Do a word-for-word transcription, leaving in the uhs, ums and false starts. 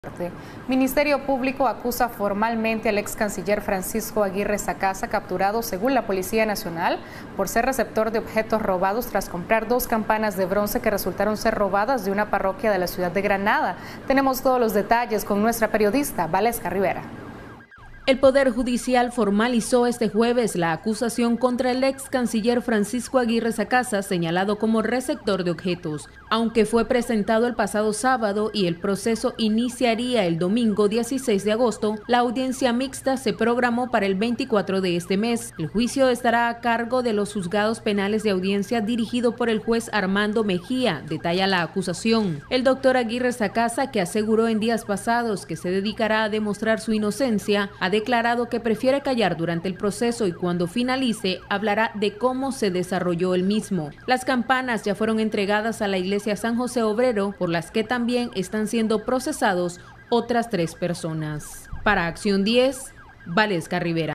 Ministerio Público acusa formalmente al ex canciller Francisco Aguirre Sacasa, capturado según la Policía Nacional por ser receptor de objetos robados tras comprar dos campanas de bronce que resultaron ser robadas de una parroquia de la ciudad de Granada. Tenemos todos los detalles con nuestra periodista Valesca Rivera. El Poder Judicial formalizó este jueves la acusación contra el ex canciller Francisco Aguirre Sacasa, señalado como receptor de objetos. Aunque fue presentado el pasado sábado y el proceso iniciaría el domingo dieciséis de agosto, la audiencia mixta se programó para el veinticuatro de este mes. El juicio estará a cargo de los juzgados penales de audiencia dirigido por el juez Armando Mejía, detalla la acusación. El doctor Aguirre Sacasa, que aseguró en días pasados que se dedicará a demostrar su inocencia, ha declarado que prefiere callar durante el proceso y cuando finalice hablará de cómo se desarrolló el mismo. Las campanas ya fueron entregadas a la iglesia San José Obrero, por las que también están siendo procesados otras tres personas. Para Acción diez, Valesca Rivera.